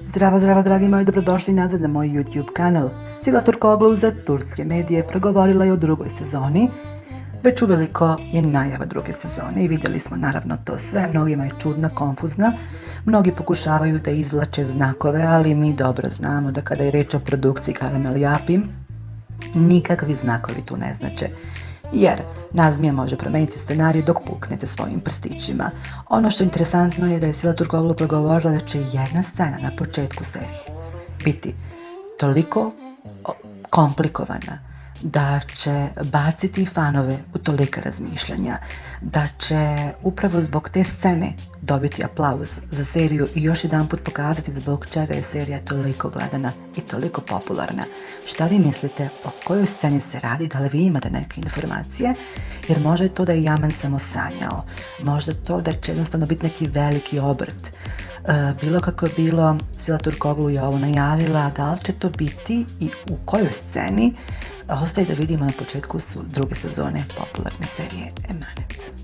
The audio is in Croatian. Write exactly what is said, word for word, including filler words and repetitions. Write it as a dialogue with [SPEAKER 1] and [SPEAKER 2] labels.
[SPEAKER 1] Zdravo, zdravo, dragi moji, dobrodošli nazad na moj YouTube kanal. Sila Turkoglu za turske medije progovorila je o drugoj sezoni. Već uveliko je najava druge sezone i vidjeli smo naravno to sve. Mnogima je čudna, konfuzna. Mnogi pokušavaju da izvlače znakove, ali mi dobro znamo da kada je reč o produkciji Karamel Japi, nikakvi znakovi tu ne znače. Jer Nazmija može promijeniti scenarij dok puknete svojim prstićima. Ono što je interesantno je da je Sila Turkoglu progovorila da će jedna scena na početku serije biti toliko komplikovana da će baciti fanove u tolika razmišljanja, da će upravo zbog te scene dobiti aplauz za seriju i još jedan put pokazati zbog čega je serija toliko gledana i toliko popularna. Šta vi mislite, o kojoj sceni se radi, da li vi imate neke informacije? Jer možda je to da je Yaman samo sanjao, možda to da će jednostavno biti neki veliki obrt. E, bilo kako je bilo, Sila Turkoglu je ovo najavila, da li će to biti i u kojoj sceni, ostaje da vidimo na početku su druge sezone popularne serije Emanet.